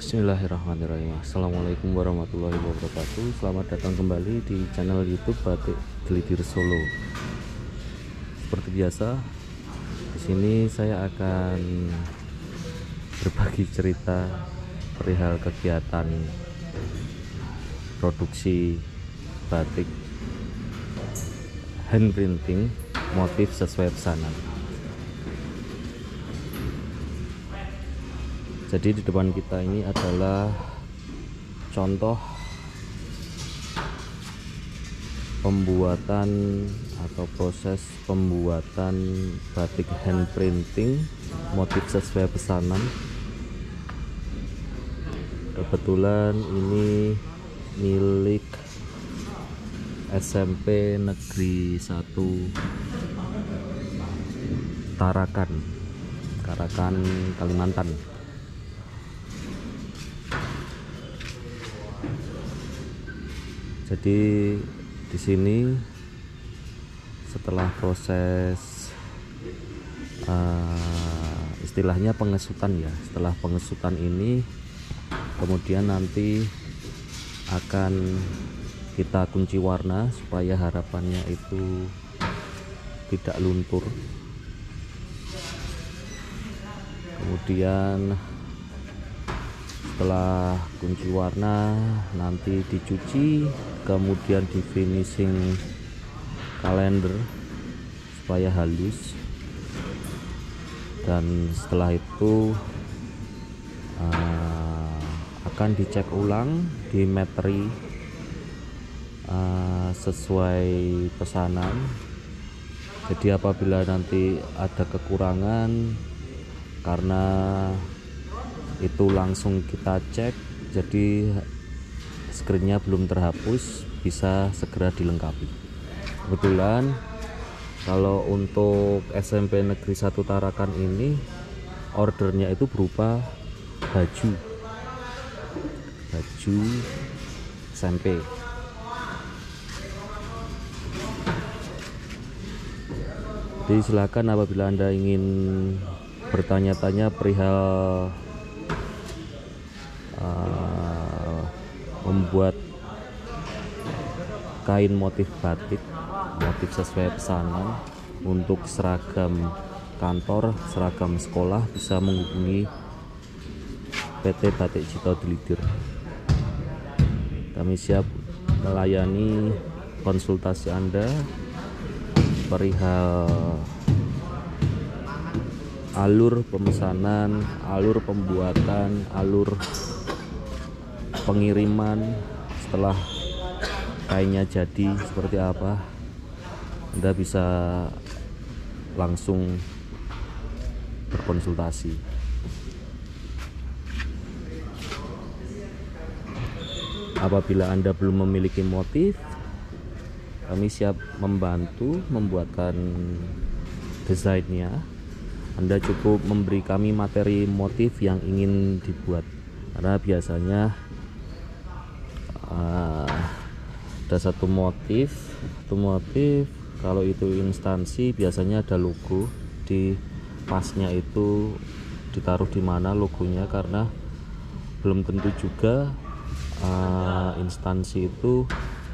Bismillahirrahmanirrahim. Assalamualaikum warahmatullahi wabarakatuh. Selamat datang kembali di channel YouTube Batik Glidir Solo. Seperti biasa, di sini saya akan berbagi cerita perihal kegiatan produksi batik hand printing motif sesuai pesanan. Jadi di depan kita ini adalah contoh pembuatan atau proses pembuatan batik hand printing motif sesuai pesanan. Kebetulan ini milik SMP Negeri 1 Tarakan, Kalimantan. Jadi di sini setelah proses istilahnya pengesutan ya, setelah pengesutan ini kemudian nanti akan kita kunci warna supaya harapannya itu tidak luntur. Kemudian setelah kunci warna nanti dicuci, kemudian di finishing kalender supaya halus, dan setelah itu akan dicek ulang di materi sesuai pesanan. Jadi apabila nanti ada kekurangan karena itu langsung kita cek, jadi screennya belum terhapus, bisa segera dilengkapi. Kebetulan kalau untuk SMP Negeri 1 Tarakan ini ordernya itu berupa baju SMP. Jadi silakan apabila Anda ingin bertanya-tanya perihal membuat kain motif batik, motif sesuai pesanan untuk seragam kantor, seragam sekolah, bisa menghubungi PT Batik Cito Glidir. Kami siap melayani konsultasi Anda perihal alur pemesanan, alur pembuatan, alur pengiriman setelah kainnya jadi seperti apa. Anda bisa langsung berkonsultasi. Apabila Anda belum memiliki motif, kami siap membantu membuatkan desainnya. Anda cukup memberi kami materi motif yang ingin dibuat, karena biasanya ada satu motif kalau itu instansi biasanya ada logo di pasnya, itu ditaruh di mana logonya, karena belum tentu juga instansi itu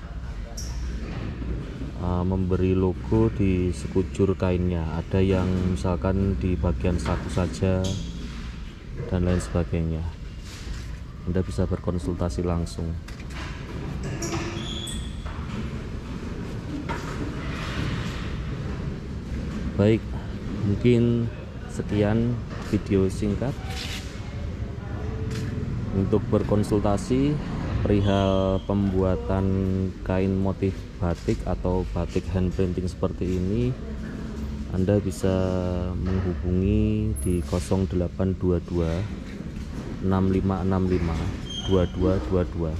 memberi logo di sekujur kainnya. Ada yang misalkan di bagian satu saja dan lain sebagainya. Anda bisa berkonsultasi langsung. Baik, mungkin sekian video singkat untuk berkonsultasi perihal pembuatan kain motif batik atau batik hand printing seperti ini. Anda bisa menghubungi di 0822 6565 2222,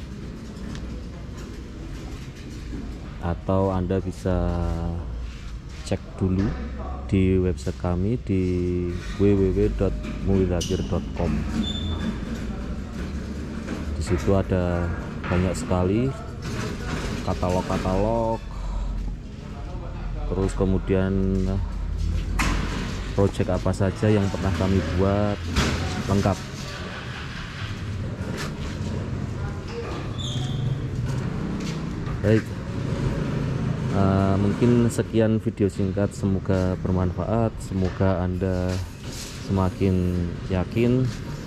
atau Anda bisa cek dulu di website kami di www.muwizakir.com. Di situ ada banyak sekali katalog, terus kemudian project apa saja yang pernah kami buat lengkap. Baik, mungkin sekian video singkat, semoga bermanfaat, semoga Anda semakin yakin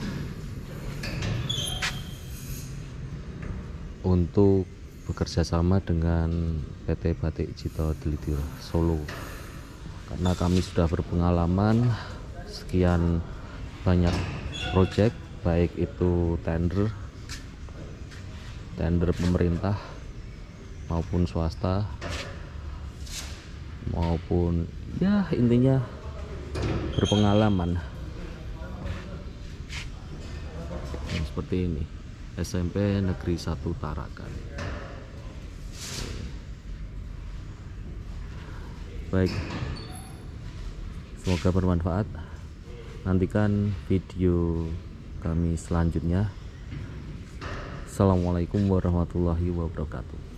untuk bekerja sama dengan PT Batik Cito Delitir Solo, karena kami sudah berpengalaman sekian banyak proyek, baik itu tender pemerintah maupun swasta, maupun ya intinya berpengalaman. Seperti ini, SMP Negeri 1 Tarakan. Baik, semoga bermanfaat. Nantikan video kami selanjutnya. Assalamualaikum warahmatullahi wabarakatuh.